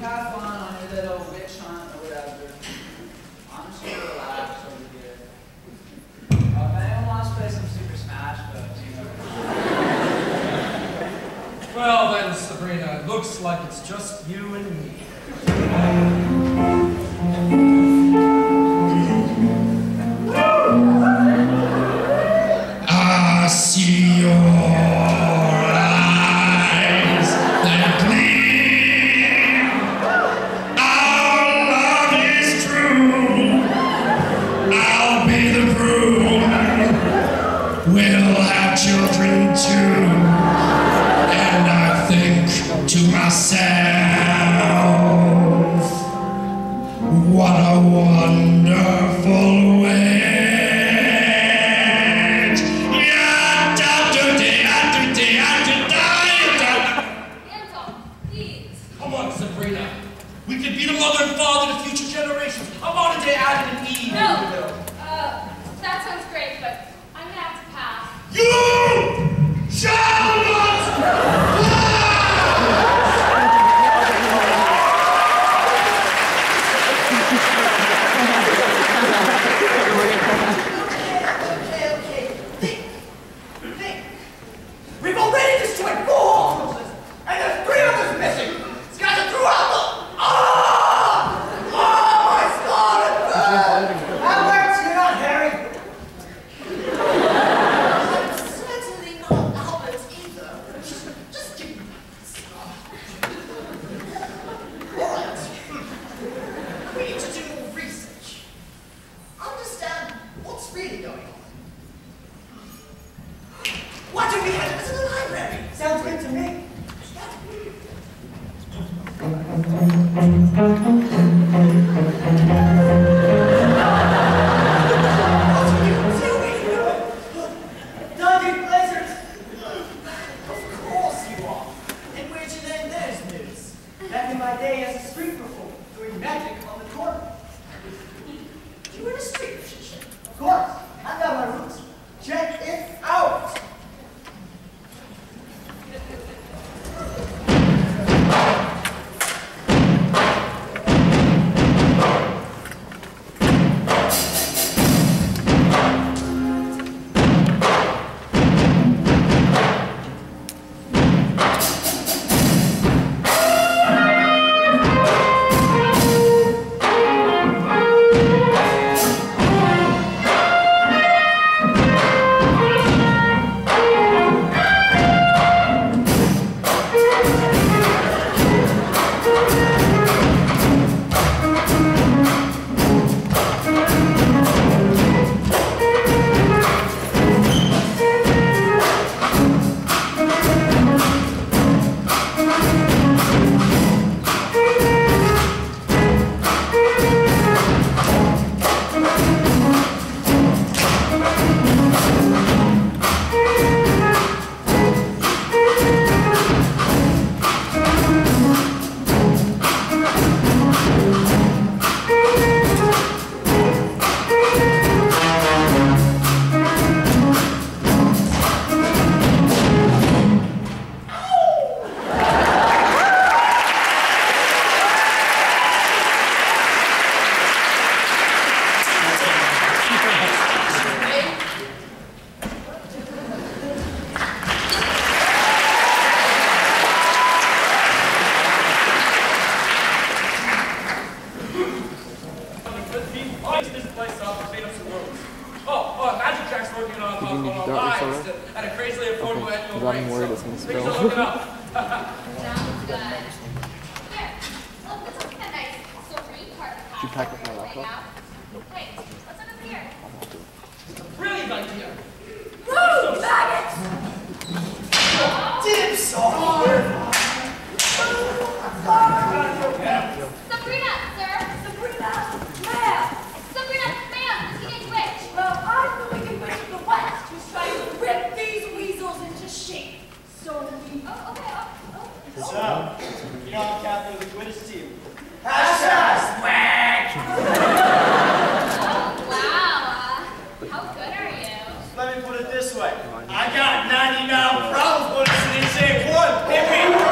have fun on your little witch hunt or whatever. I'm just gonna relax over here. If anyone wants to play some Super Smash Bros, you know. Well then, Sabrina, it looks like it's just you and me. I see your eyes that gleam. Our love is true. I'll be the groom. We'll have children too. And I think to myself, what a wonderful way. Come on, Sabrina. We could be the mother and father to future generations. Come on, a day Adam and Eve. No. That sounds great, but I'm gonna have to pass. You shall not Okay. Think. We've already destroyed 4 hostages, and there's 3 of us missing. Scattered throughout the... Oh, my scarlet bird! That works, you're not Harry. I'm certainly not Albert either. Just give me that. All right. We need to do more research. Understand what's really going on. Why don't we head over to the library? Sounds good to me. What are you doing? Doggy pleasures. Of course you are. And where'd you learn those moves? Back in my day as a street performer, doing magic on the corner. You were a street musician? Of course. I've got my roots. Check it out. At a crazily affordable annual rate. I'm worried it's going to Things spill. are looking up. Sounds good. Here, look, let's look at that nice serene part of the Did you pack up my house. laptop? Wait, what's up here? Brilliant idea. Woo! Maggots! Dip software! Sabrina, sir. Sabrina! Ma'am! Sabrina, ma'am, the teenage witch. Well, I'm the wicked witch of the West who's trying to rip these weasels into shape. So we... Oh, okay. So, you know I'm Captain of the Quidditch team. Hashtag swag! Oh, wow. How good are you? Let me put it this way. I got 99 problems, but it's an insane one. Hit me!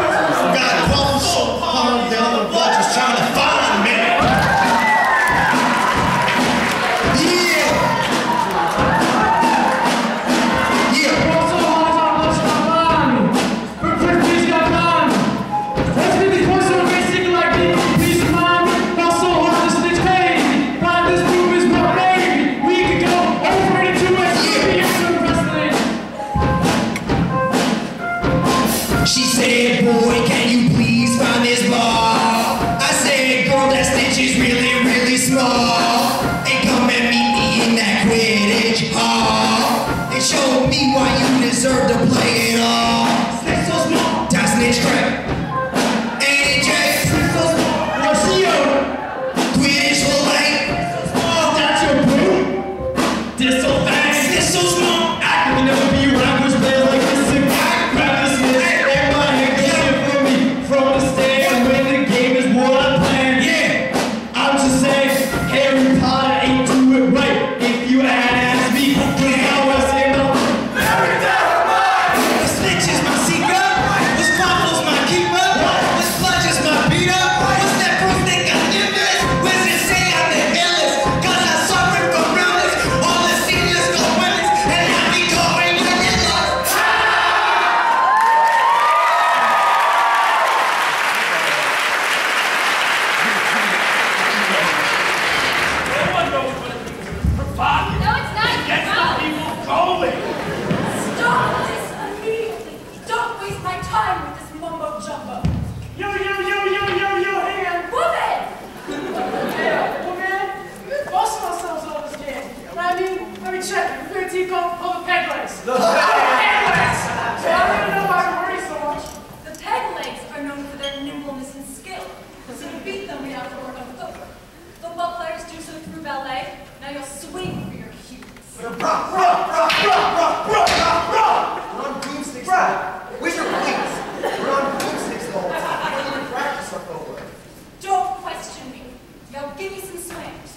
We're on broomsticks. Where's your wings? We're on broomsticks the whole time. We don't even practice our footwork. Don't question me. Yo, give me some swings.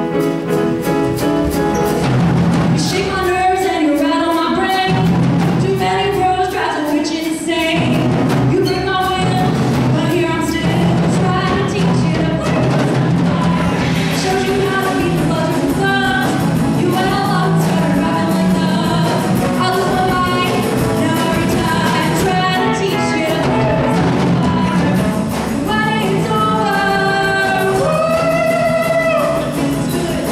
You shake my nerves and you rattle my brain. Too many bros drive the witch insane. You break my will, but here I'm still trying to teach you to play with some fire. Showed you how to beat the buzzers and thumbs. You went all up, started rapping like thugs. I lose my mind, now every time trying to teach you to play with some fire. When it's over, woo, feels good.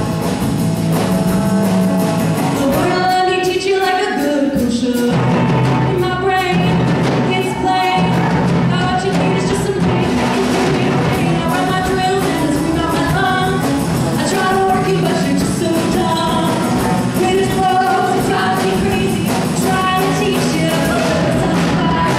So boy, now let me teach you like a good coach should. In my brain, it's plain. Now what you need is just some pain. I write my drills and I scream out my lungs. I try to work you, but you're just so dumb. Greatest bros, it drives me crazy. Trying to teach you to play with some fire.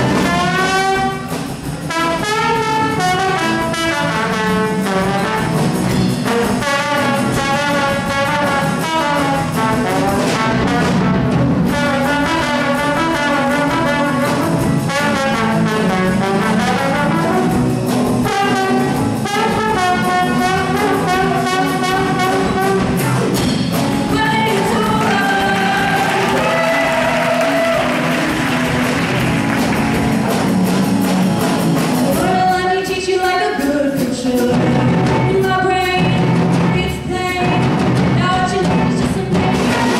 Let me teach you like a good coach should. In my brain, it's plain. Now what you need is just some pain.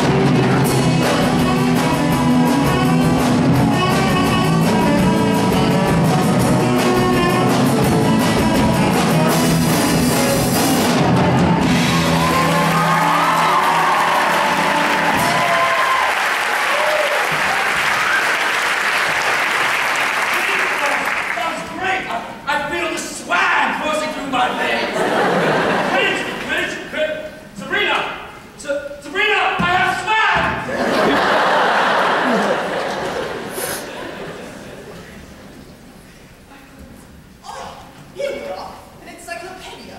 That was great. I feel the swag coursing through my veins. Sabrina! Sabrina, I have swag! Oh, here we are, an encyclopedia.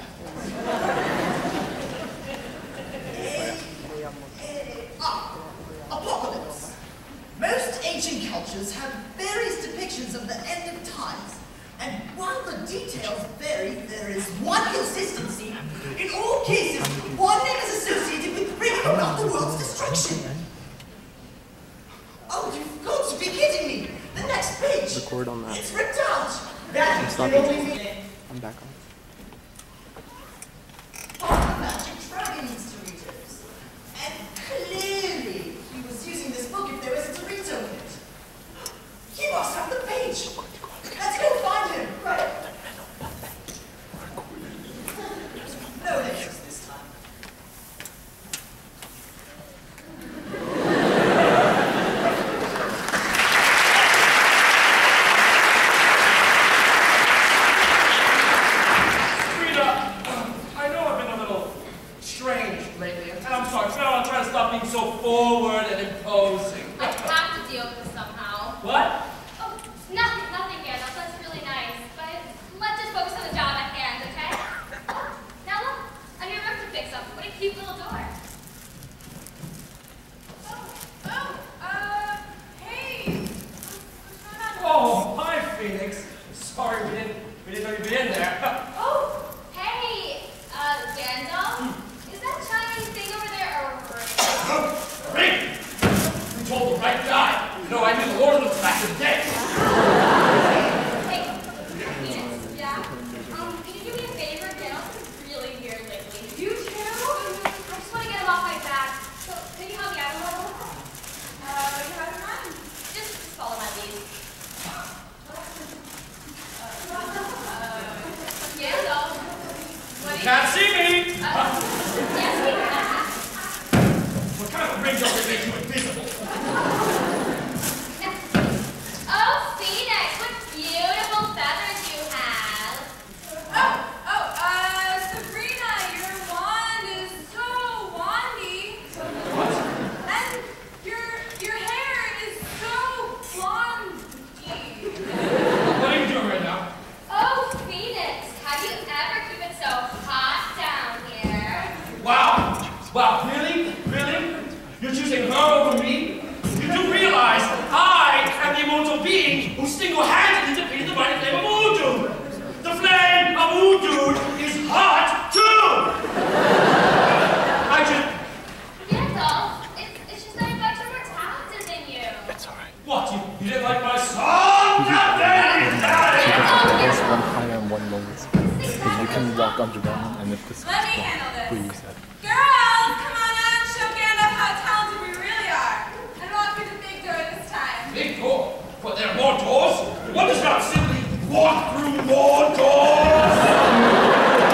Apocalypse. Most ancient cultures have various depictions of the end of times. And while the details vary, there is one consistency. In all cases, one name is associated with bringing about the world's destruction. Oh, you've got to be kidding me! The next page! Record on that. It's ripped out! That Stop can it. only mean I'm back on. the magic dragon needs Doritos. And clearly, he was using this book if there was a Dorito in it. He must have the page. Let's go find him. Right. No lectures this time. Sabrina, I know I've been a little strange lately, and I'm sorry. I'm trying to stop being so forward and imposing. I have to deal with this somehow. What? Oh, nothing here. That's really nice. But let's just focus on the job at hand, okay? Oh, now look, a new room to fix up. What a cute little door. Hey. What's going on? Oh, hi, Phoenix. Sorry, we didn't know you'd be in there. Oh, hey, Gandalf. Is that Chinese thing over there a ring? Ring! You told the right guy. You know, I knew the Lord of the back in the hot, too! I just... Gandalf, it's just that I thought you were more talented than you. It's alright. What, you didn't like my song? Captain! There's one higher and one lower. You can walk underground, and if this Let me handle this. please. Girls, come on out and show Gandalf how talented we really are. And walk through the big door this time. Big door? What, there are more doors? One does not simply walk through more doors!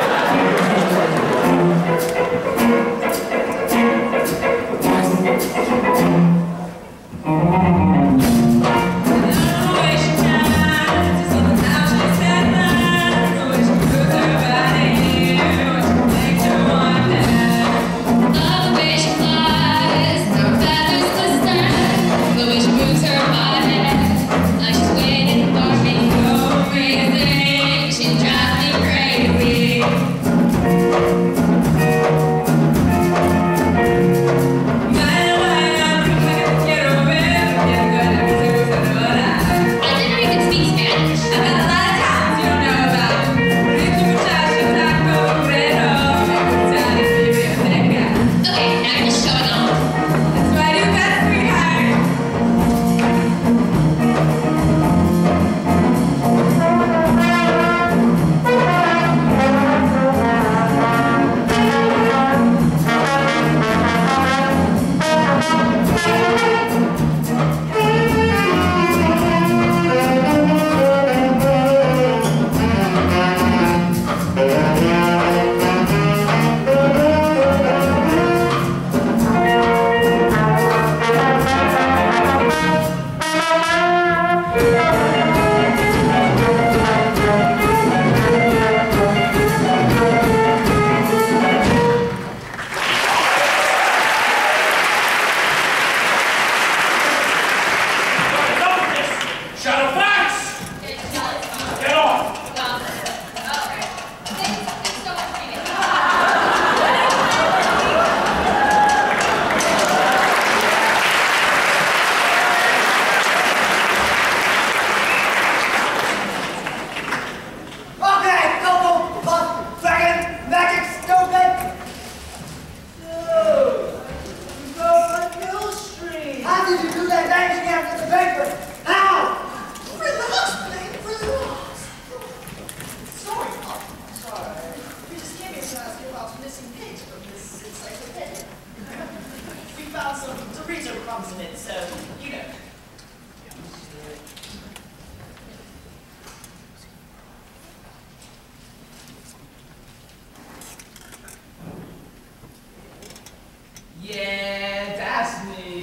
Yeah, that's me.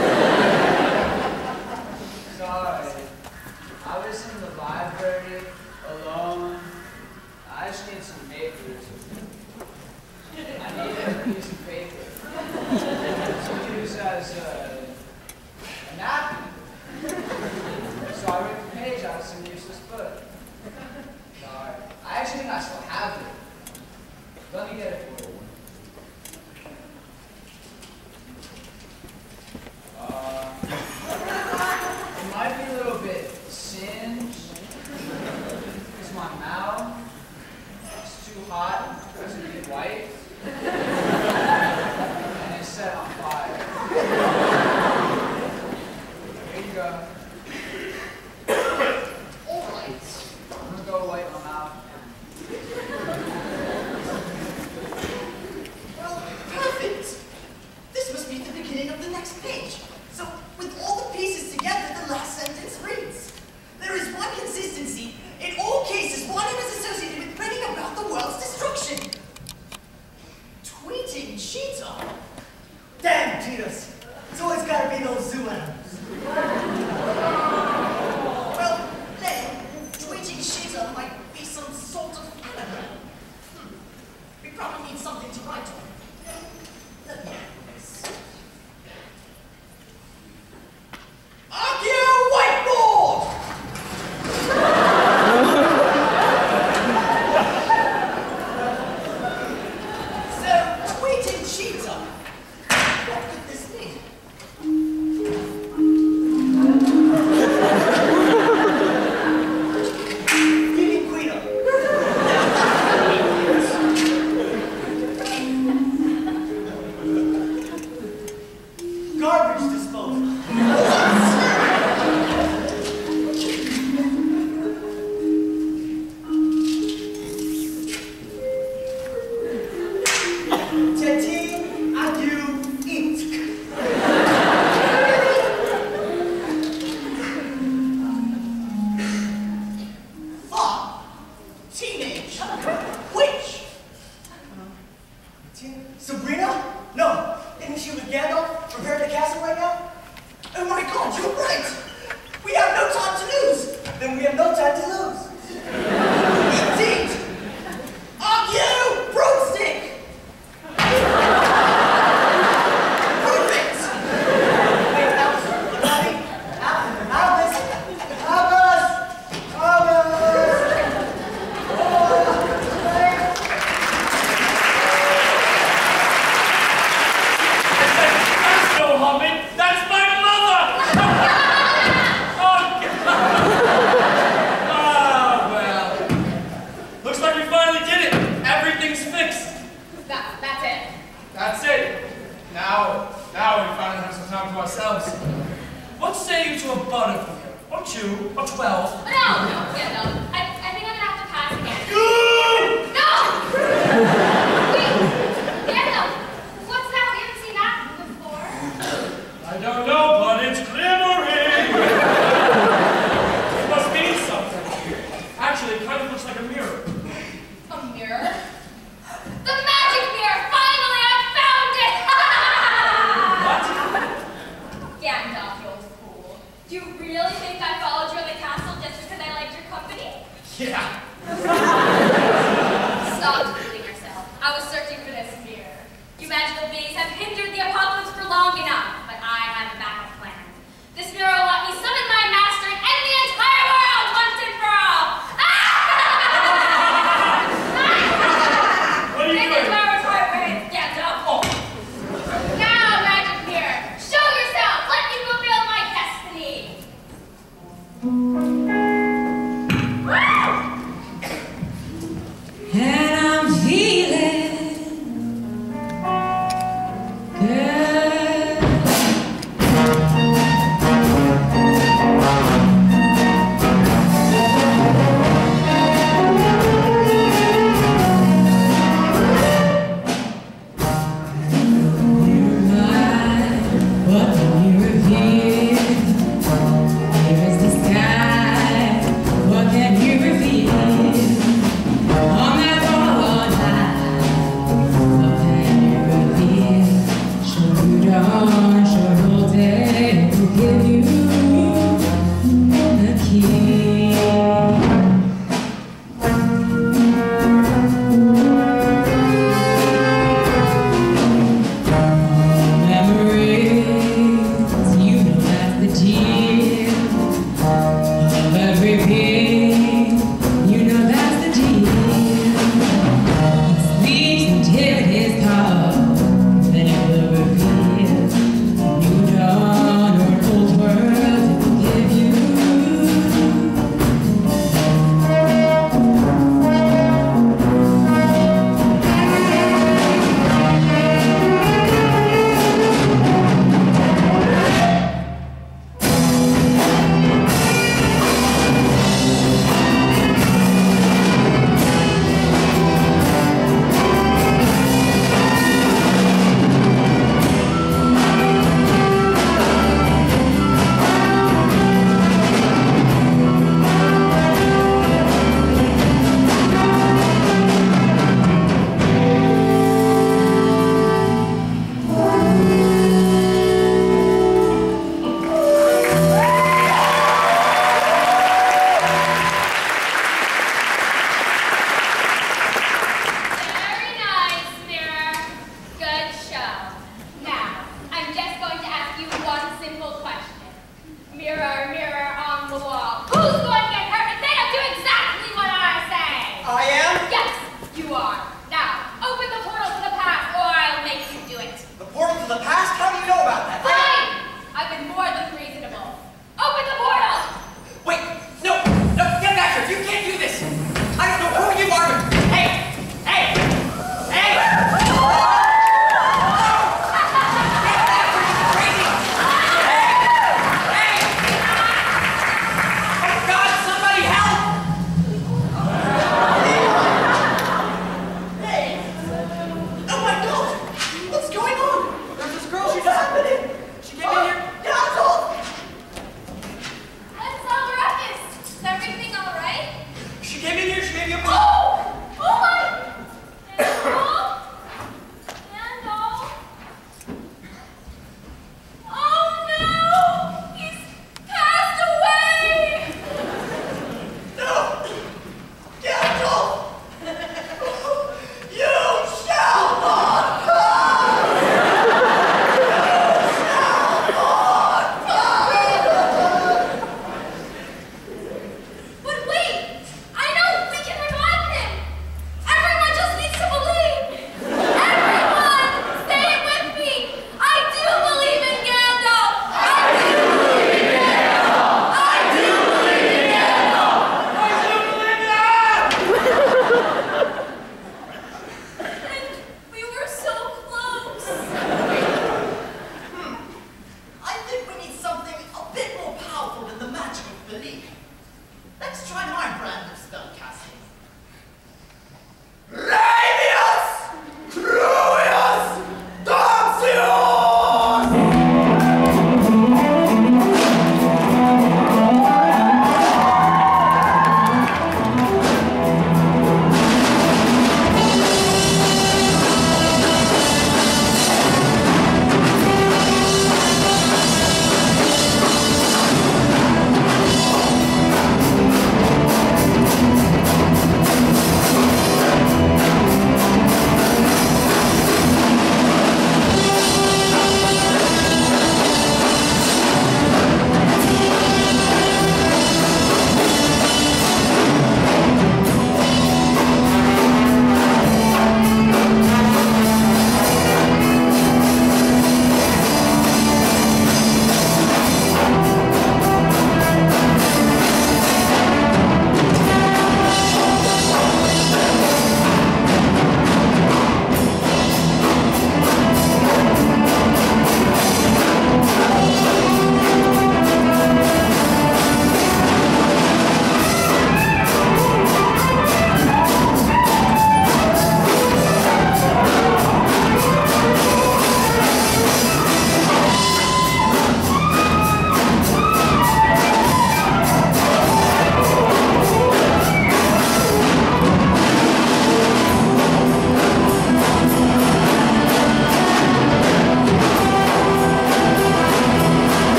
Sorry. I was in the library alone. I just need some papers. I need a piece of paper to use as a napkin. So I ripped the page out of some useless book. Sorry. I actually think I still have it. Let me get it for you. It might be a little bit singed because my mouth is too hot to be white and it's set on fire. Here you go. All right. I'm gonna go wipe my mouth. Well, perfect. This must be the beginning of the next page. So, with all the pieces together, the last sentence reads, there is one consistency. In all cases, one is associated with bringing about the world's destruction. Tweeting cheetah? Damn, cheetahs. It's always gotta be those zoo animals. Well, then, tweeting cheetah might be some sort of animal. We probably need something to write on. Let me have this. Argue whiteboard! So, tweeting cheetah. What could this mean? Feeling queer. Sabrina? No. Isn't she with Gandalf repairing the castle right now? Oh my God, you're right. We have no time to lose. Then we have no time to lose. Indeed. Are you broomstick? Perfect. Wait, Albus. That's no Hobbit. That's my mother. Oh, God. Oh, well. Looks like we finally did it. Everything's fixed. That's it. That's it. Now we finally have some time to ourselves. What say you to a butterfly? Or 2, or 12? No. I think I'm gonna have to pass again. No! Wait, Gandalf, what's that? We haven't seen that before. I don't know, but it's glimmering. It must mean something. Actually, it kind of looks like a mirror. A mirror? The magic mirror! Finally, I found it! What? Gandalf, you old fool. Do you really think I followed you in the castle just because I liked your company? Yeah. Stop fooling yourself. I was searching for this mirror. You magical beings have hindered the apocalypse for long enough, but I have a backup plan. This mirror will let me summon my master and end the entire world once and for all! What are you This is doing? where we're going, Gandalf. Oh. Now, magic mirror, show yourself! Let me fulfill my destiny! And I'm feeling good.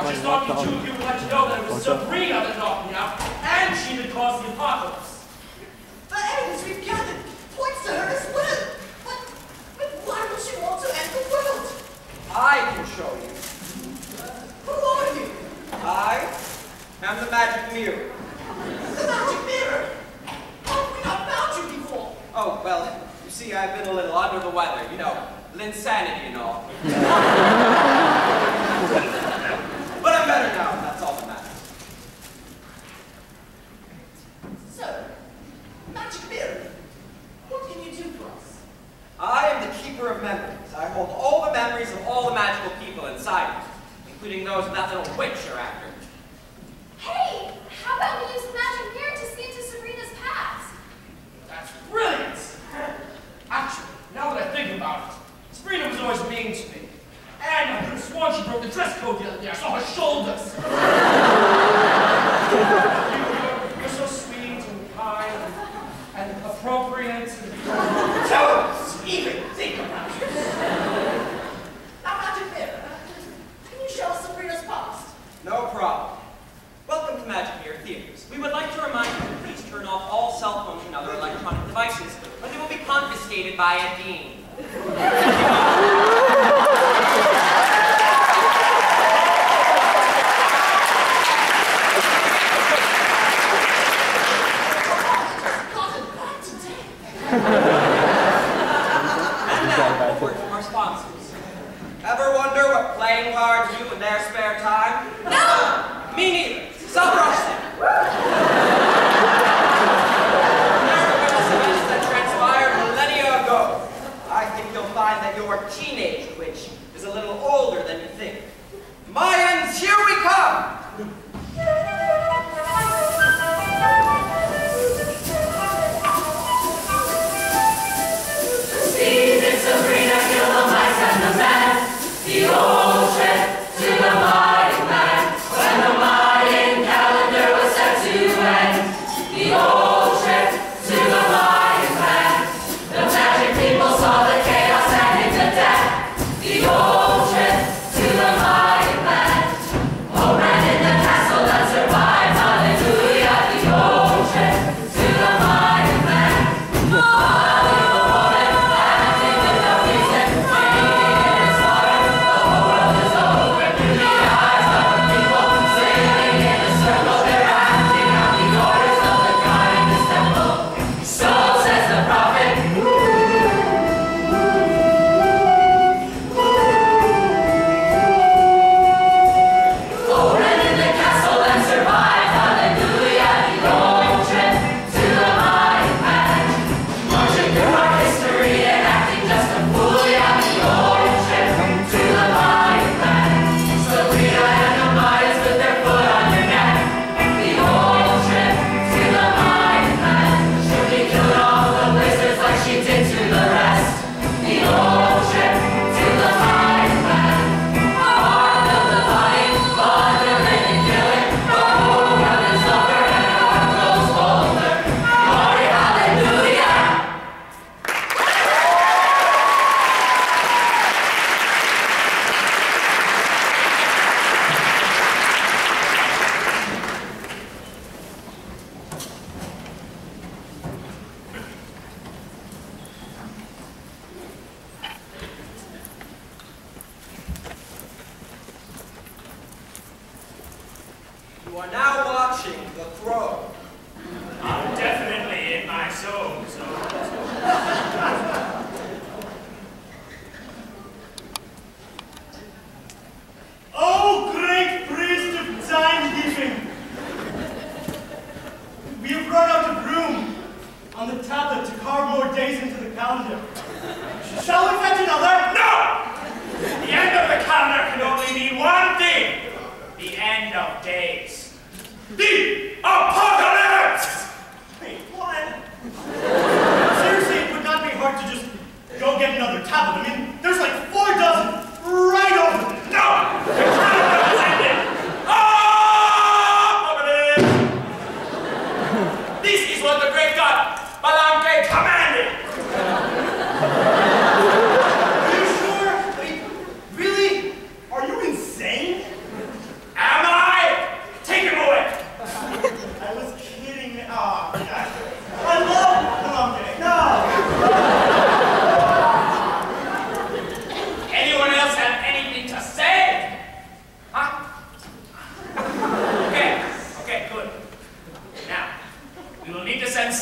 just talking to you to let you know that it was Sabrina that knocked me out, and she that caused the apocalypse. The evidence we've gathered points to her as well. But why would she want to end the world? I can show you. Who are you? I am the magic mirror. The magic mirror? How have we not found you before? Oh, well, you see, I've been a little under the weather, you know, linsanity and all. But I'm better now, and that's all that matters. So, magic mirror, what can you do for us? I am the keeper of memories. I hold all the memories of all the magical people inside me, including those of that little witch you're after. Hey, how about we use the magic mirror to see into Sabrina's past? That's brilliant! Actually, now that I think about it, Sabrina was always mean to me. And I could have sworn she broke the dress code the other day. I saw her shoulders. You're so sweet and kind and appropriate. Don't even think about it. Now, magic mirror, can you show us Sabrina's past? No problem. Welcome to Magic Mirror Theaters. We would like to remind you to please turn off all cell phones and other electronic devices, or they will be confiscated by a dean. And now, a word from our sponsors. Ever wonder what playing cards do in their spare time? No! Me neither. Stop rushing. There's a event that transpired millennia ago. I think you'll find that your teenage witch is a little older than you think. Mayans, here we come! Season Sabrina, kill the mice and the men. The old trick to the mighty man. When the Mayan calendar was set to end. The old trick to the mighty man. The magic people saw the chaos and into death. The old trick to the mighty man. Oh, ran in the castle that survived. Hallelujah. The old trick to the mighty man. You are now watching The Throne. I'm definitely in my zone. Oh, great priest of time-giving! We have brought out a broom on the tablet to carve more days into the calendar. Shall we fetch another? No! The end of the calendar can only mean one thing. The end of days. The apocalypse! Wait, what? Seriously, it would not be hard to just go get another tablet. I mean, there's like 4 dozen right over there. No! The calendar has ended! Apocalypse! This is what the great god Balanque commanded! Are you sure? I mean, really? Are you insane?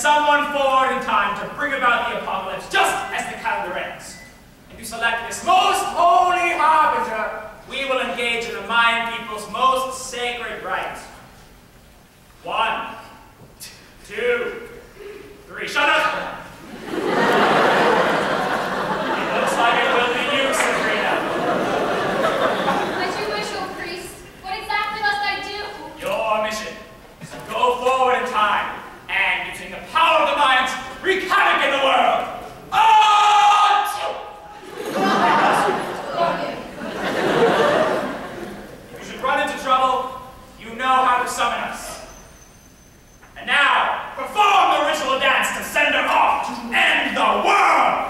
someone forward in time to bring about the apocalypse just as the calendar ends. If you select this most holy harbinger, we will engage in the Mayan people's most sacred rite. 1, 2, 3. Shut up! It looks like it will be you, Sabrina. As you wish, O priest. What exactly must I do? Your mission is to go forward in time and, using the power of the Mayans, wreak havoc in the world. If you should run into trouble, you know how to summon us. And now, perform the ritual dance to send her off to end the world!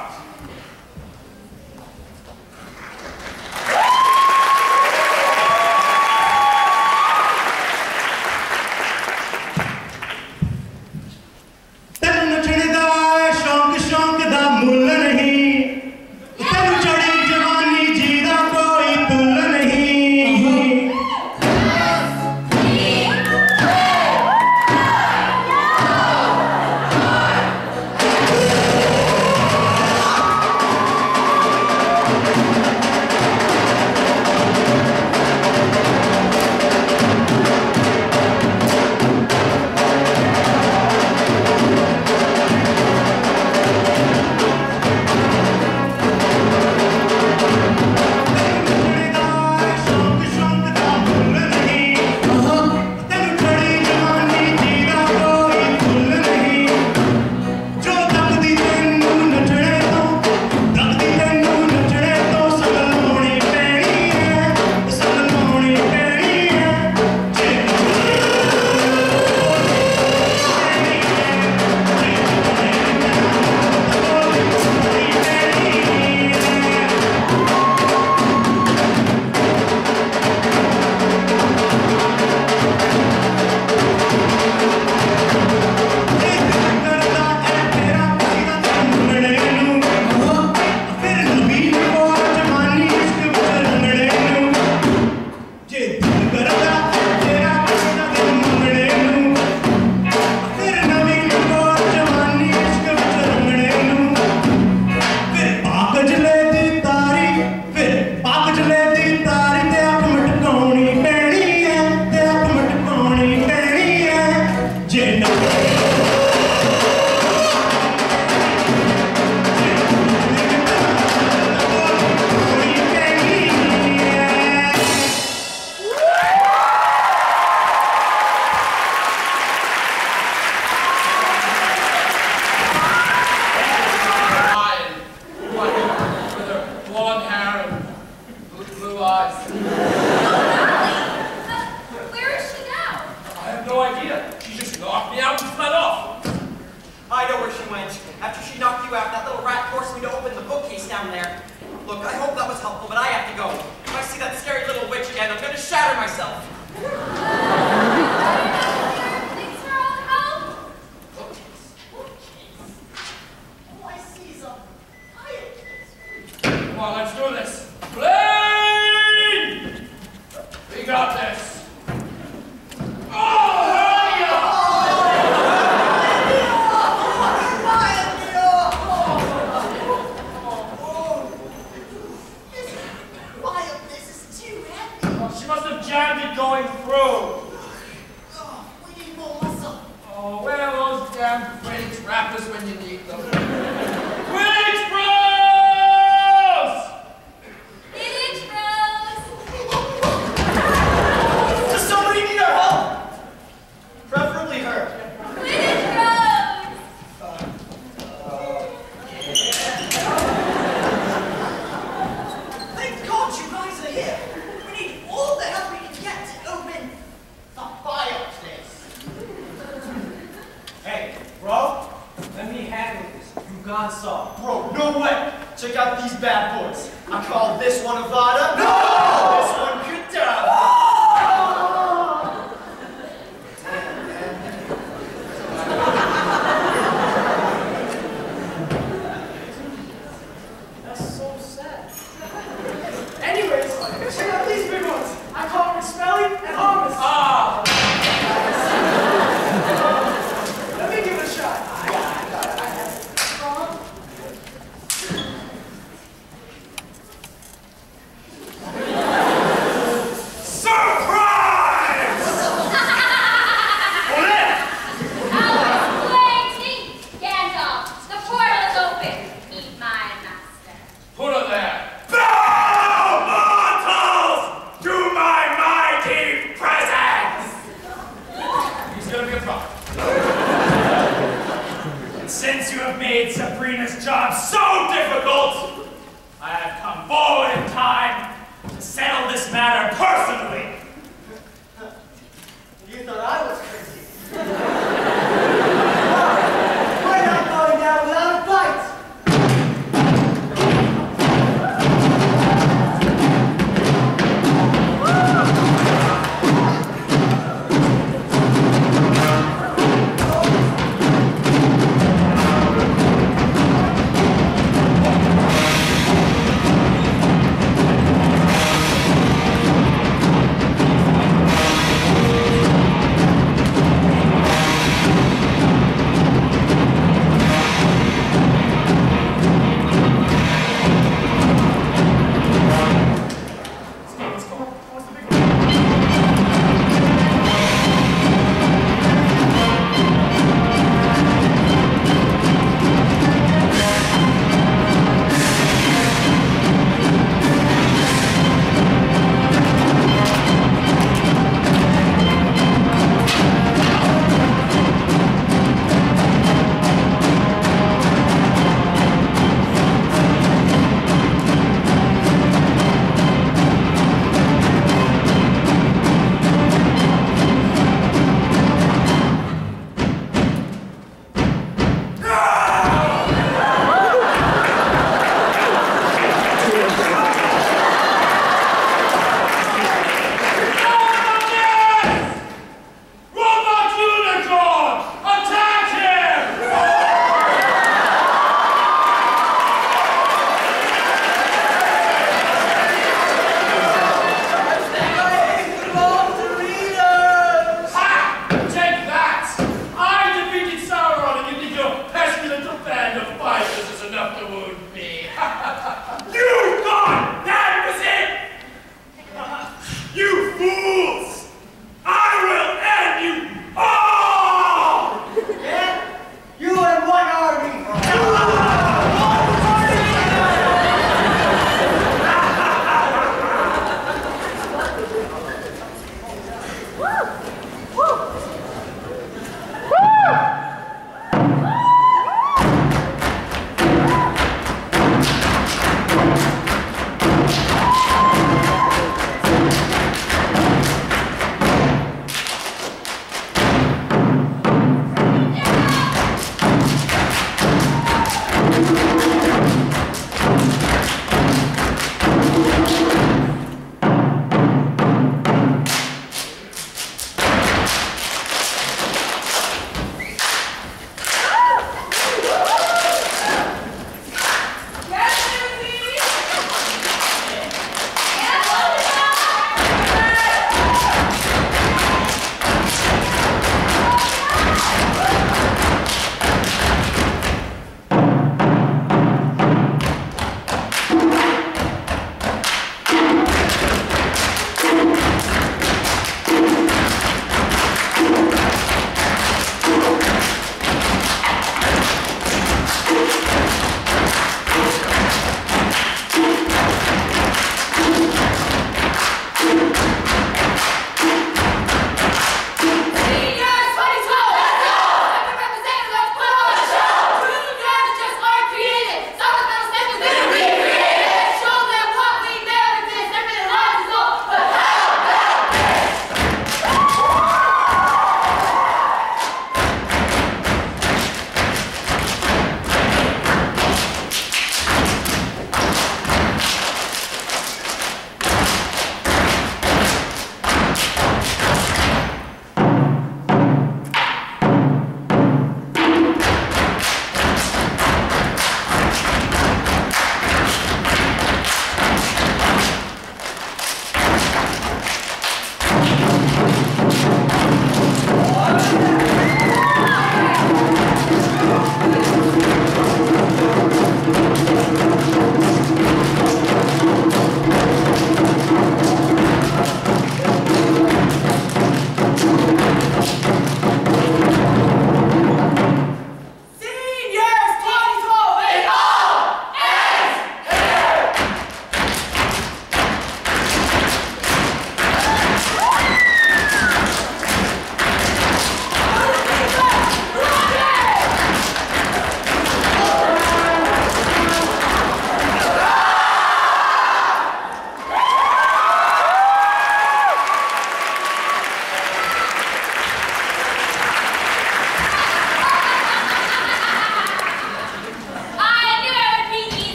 Let me give it a shot.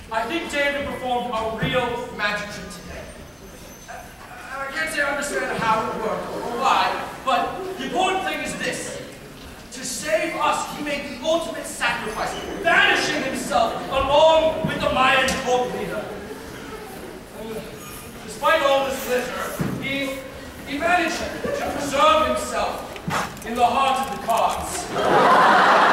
I think David performed a real magic trick today. I can't say I understand how it worked or why, but the important thing is this. To save us, he made the ultimate sacrifice, vanishing himself along with the Mayan cult leader. Despite all this glitter, he managed to preserve himself in the heart of the cards.